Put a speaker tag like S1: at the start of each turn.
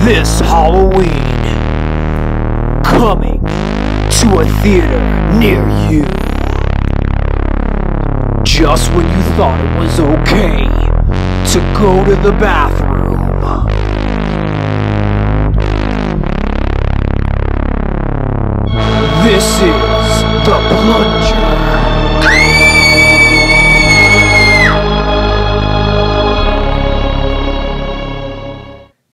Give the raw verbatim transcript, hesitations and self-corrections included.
S1: This Halloween, coming to a theater near you. Just when you thought it was okay to go to the bathroom,